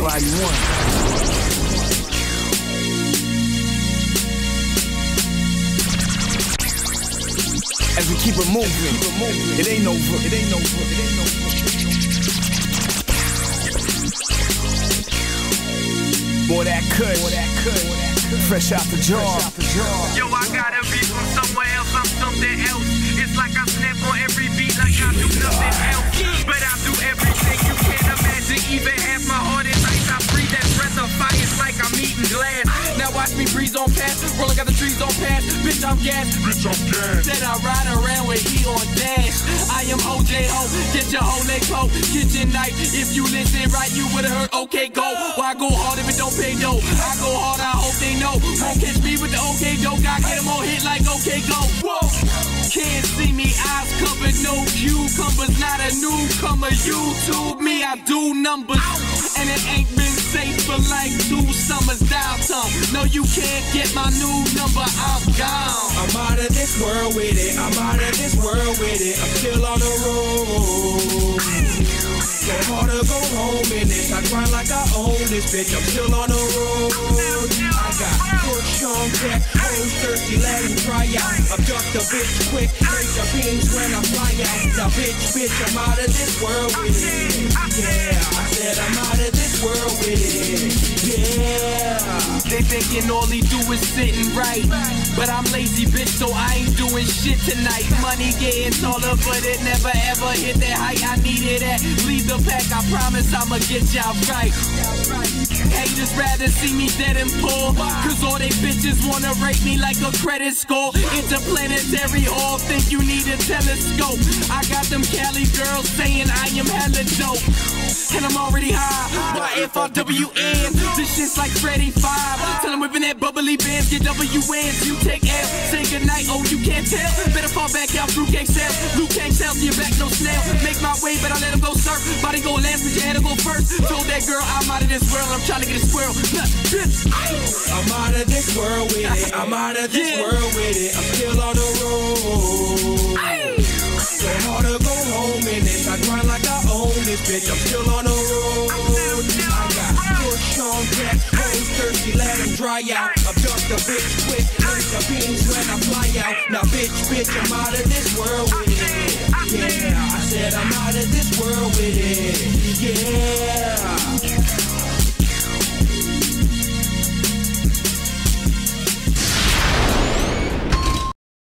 Body 1. As we keep it moving, it ain't over, it ain't over, it ain't over. Boy, that cut, fresh out the jar. Yo, I gotta be from somewhere else, I'm something else. It's like I snap on every beat like I do nothing else. But I do everything you can't imagine, even half my heart is ice. I breathe that breath of fire, it's like I'm eating glass. Now watch me breeze on past, rolling got the trees on past. Bitch, I'm gas, bitch, I'm gas. Then I ride around with E on dash. I am OJ Ho, get your whole leg coat. Kitchen knife, if you listen right, you would've heard okay go. Why go hard if it don't pay dough? I go hard, I hope they know. Won't catch me with the okay dough, God get them on hit like okay go. Whoa. Can't see me, eyes covered, no cucumbers, not a newcomer. YouTube me, I do numbers, and it ain't been safe for like 2 summers. Dial tone, no you can't get my new number, I'm gone. I'm out of this world with it, I'm out of this world with it, I'm still on the road. So hard to go home in this, I grind like I own this bitch, I'm still on the road. I got push on deck, hoes thirsty, let him try out. Abduct the bitch quick, break the beams when I fly out. Now bitch, I'm out of this world with it. Yeah, I said I'm out of this world with it. Yeah. They thinking all he do is sitting right, but I'm lazy bitch, so I ain't doing shit tonight. Money getting taller, but it never ever hit that height I needed at. Lead the pack, I promise I'ma get y'all right. Haters rather see me dead and poor, cause all they bitches wanna rate me like a credit score. Interplanetary all think you need a telescope. I got them Cali girls saying I am hella dope, and I'm already high. YFRWN, this shit's like Freddy 5. Tell them whipping that bubbly bands, get WNs, you take L. Say goodnight, oh you can't tell. Better fall back out through gang sales. Luke can't sell, your back no snail. Make my way, but I let him go surf. Body go last, but you had to go first. Told that girl I'm out of this world, I'm trying to get a squirrel. I'm out of this world with it, I'm out of this world with it, I'm still on the road. So hard to go home in this, I grind like I own this bitch, I'm still on the road. I got push on deck, hoes thirsty, let them dry out. Abduct the bitch quick, break the beams when I fly out. Now bitch, I'm out of this world with it. Yeah, I said I'm out of this world with it. Yeah.